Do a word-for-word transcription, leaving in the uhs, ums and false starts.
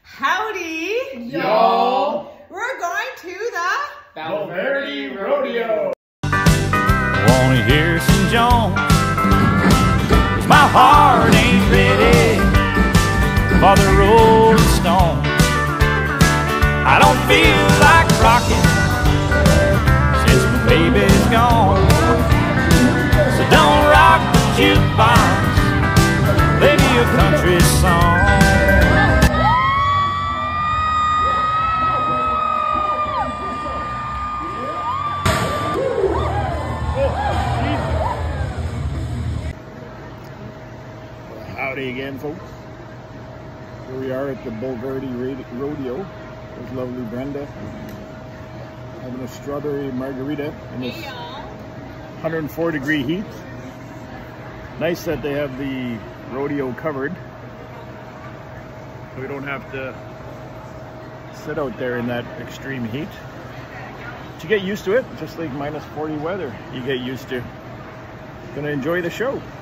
Howdy, y'all. We're going to the Bulverde Rodeo. Wanna hear some Jones? 'Cause my heart ain't ready for the Rolling Stone. I don't feel like rocking since my baby's gone. So don't rock the jukebox, play me a country song. Howdy again, folks. Here we are at the Bulverde Rodeo. There's lovely Brenda having a strawberry margarita in this one hundred four degree heat. Nice that they have the rodeo covered, so we don't have to sit out there in that extreme heat. But you get used to it, just like minus forty weather. You get used to. Gonna enjoy the show.